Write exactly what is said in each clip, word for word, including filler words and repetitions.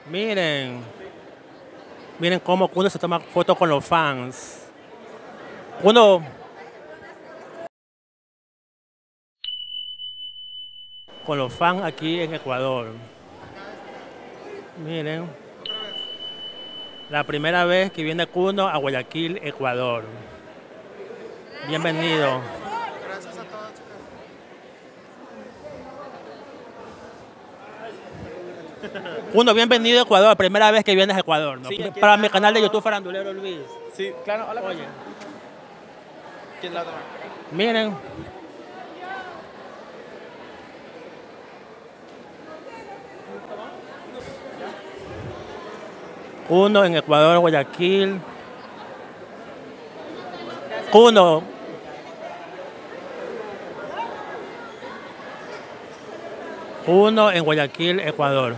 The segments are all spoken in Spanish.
Miren, miren cómo Kuno se toma fotos con los fans. Kuno, con los fans aquí en Ecuador. Miren, la primera vez que viene Kuno a Guayaquil, Ecuador. Bienvenido. Gracias a todos, chicas. Kuno, bienvenido a Ecuador, primera vez que vienes a Ecuador, ¿no? Sí, Para mi canal de YouTube Farandulero Luis. Sí, claro, hola. Oye, ¿Quién la toma? miren. Kuno en Ecuador, Guayaquil. Kuno. Kuno en Guayaquil, Ecuador.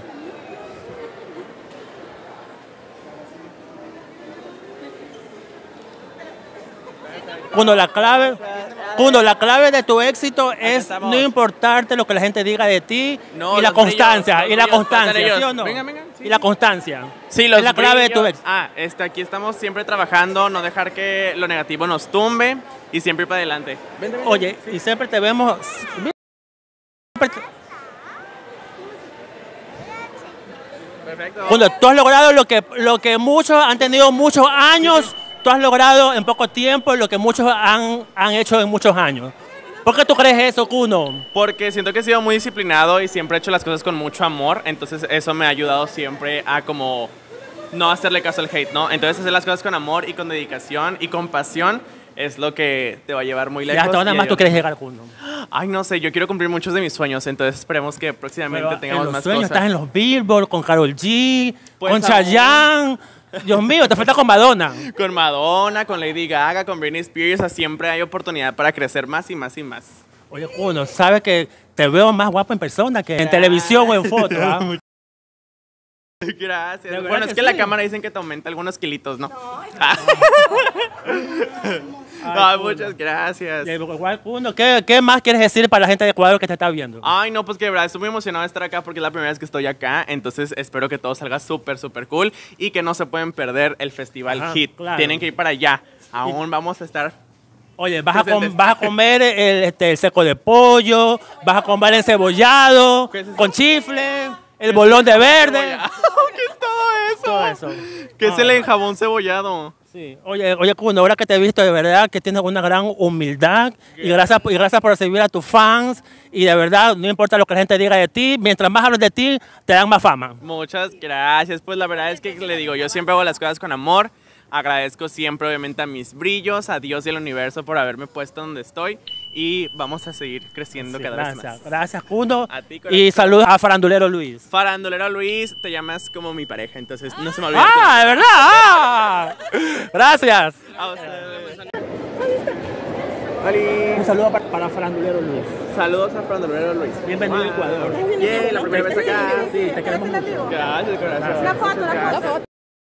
Kuno, la clave, Kuno, la clave de tu éxito es no importarte lo que la gente diga de ti No, y la los brillos, constancia, los y la brillos constancia, pasan ellos. ¿sí o no? Venga, venga, sí, y la sí. constancia. Sí, los es la clave de tu brillos. éxito. Ah, este, aquí estamos siempre trabajando, no dejar que lo negativo nos tumbe y siempre ir para adelante. Vente, vente. Oye, y siempre te vemos. Siempre te- Perfecto. Kuno, tú has logrado lo que, lo que muchos han tenido muchos años, tú has logrado en poco tiempo lo que muchos han, han hecho en muchos años. ¿Por qué tú crees eso, Kuno? Porque siento que he sido muy disciplinado y siempre he hecho las cosas con mucho amor, entonces eso me ha ayudado siempre a como no hacerle caso al hate, ¿no? Entonces hacer las cosas con amor y con dedicación y con pasión es lo que te va a llevar muy Y lejos. hasta dónde y más ayudar. tú quieres llegar, Kuno. Ay, no sé, yo quiero cumplir muchos de mis sueños, entonces esperemos que próximamente Pero tengamos en los más sueños cosas. estás en los Billboard con Karol G, Pues con aún. Chayanne. Dios mío, te falta con Madonna. Con Madonna, con Lady Gaga, con Britney Spears, o sea, siempre hay oportunidad para crecer más y más y más. Oye, Kuno, sabes que te veo más guapo en persona que en televisión o en foto. ¿Ah? Gracias. De verdad Bueno, es que que la sí. cámara dicen que te aumenta algunos kilitos, ¿no? Ay, Ay, Kuno. muchas gracias. Y igual, Kuno, ¿qué, ¿qué más quieres decir para la gente de Ecuador que te está viendo? Ay, no, pues que de verdad estoy muy emocionado de estar acá porque es la primera vez que estoy acá, entonces espero que todo salga súper, súper cool y que no se pueden perder el festival Ajá, Hit. claro. Tienen que ir para allá. Aún vamos a estar. Oye, vas a, com- Presentes. vas a comer el, este, el seco de pollo, vas a comer el cebollado, ¿Qué es eso? con chifle, el bolón de verde. ¿Qué es todo eso? Todo eso. ¿Qué es Ah, el enjabón cebollado? Sí. Oye, oye, Kuno, ahora que te he visto, de verdad que tienes una gran humildad y gracias, y gracias por recibir a tus fans y de verdad, no importa lo que la gente diga de ti, mientras más hablan de ti, te dan más fama. Muchas gracias. Pues la verdad es que le digo, yo siempre hago las cosas con amor. Agradezco siempre, obviamente, a mis brillos, a Dios y al universo por haberme puesto donde estoy. Y vamos a seguir creciendo Sí, cada gracias, vez más. gracias, Kuno. A ti, corazón. Y saludos a Farandulero Luis. Farandulero Luis, te llamas como mi pareja, entonces no se me olvide. ¡Ah, de verdad! ¡Ah! Gracias. A ustedes. Un saludo para, para Farandulero Luis. Saludos a Farandulero Luis. Bienvenido a Ecuador. Yeah, la primera vez acá. Sí, te queremos mucho. Gracias, corazón. La foto, la foto.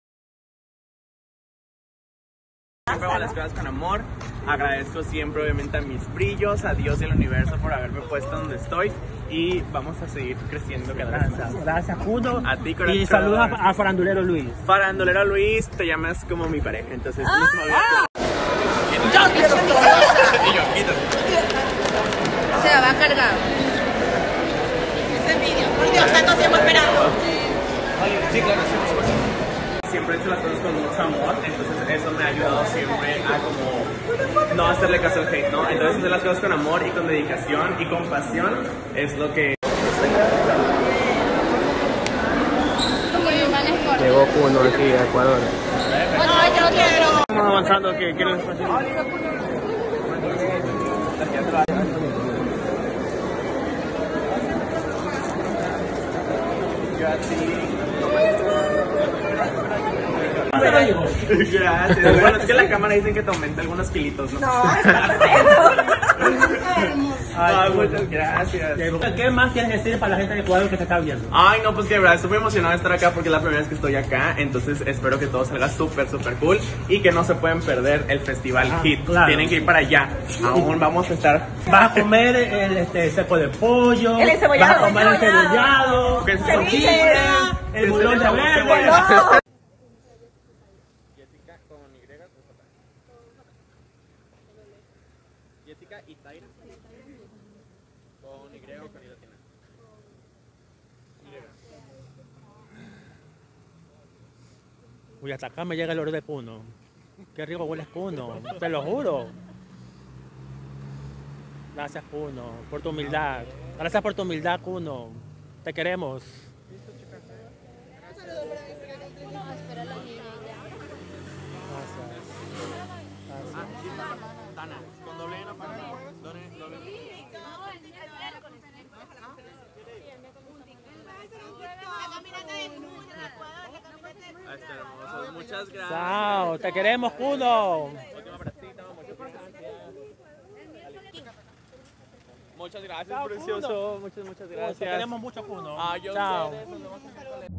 Siempre hago las cosas con amor. Agradezco siempre, obviamente, a mis brillos, a Dios y al universo por haberme puesto donde estoy. Y vamos a seguir creciendo cada vez más. Gracias, gracias, Kuno. A ti, corazón. Y saludos a, a Farandulero Luis. Farandulero Luis, te llamas como mi pareja, entonces no se me olvide. Y yo, quítate. Se la va a cargar. Ese vídeo. Por Dios, tanto tiempo esperando. Sí, claro, sí, por supuesto. Siempre he hecho las cosas con mucho amor, entonces eso me ha ayudado siempre a como no hacerle caso al hate, ¿no? Entonces hacer las cosas con amor y con dedicación y con pasión es lo que... Llegó Kuno aquí a Ecuador. Ay, yo quiero. Estamos avanzando, ¿qué quieren decir? Gracias. Bueno, es que la cámara dicen que te aumenta algunos kilitos, ¿no? No, está perfecto. Ay, muchas gracias. ¿Qué más quieres decir para la gente de Ecuador que te está viendo? Ay, no, pues que de verdad estoy muy emocionado de estar acá porque es la primera vez que estoy acá, entonces espero que todo salga súper, súper cool y que no se pueden perder el festival Ah, Hit. claro. Tienen que ir para allá. Aún vamos a estar... Vas a comer el este, seco de pollo, El encebollado. vas a comer el cebollado, ¿Qué es eso? con chile, El bulón de verde. Jessica con Y o J. Jessica y Taira con Y o con I latina. Uy, hasta acá me llega el olor de cuno. Qué rico huele cuno, te lo juro. Gracias, Cuno, por tu humildad. Gracias por tu humildad, Cuno. Te queremos. Tana, con doble N para doble doble. Ahí está, hermoso. Muchas gracias. Chao, te queremos, Cuno. Última abracita, muchas gracias. Muchas gracias, precioso. Muchas, muchas gracias. Te queremos mucho, Cuno. Ah, yo Chao. ustedes, nos vemos en el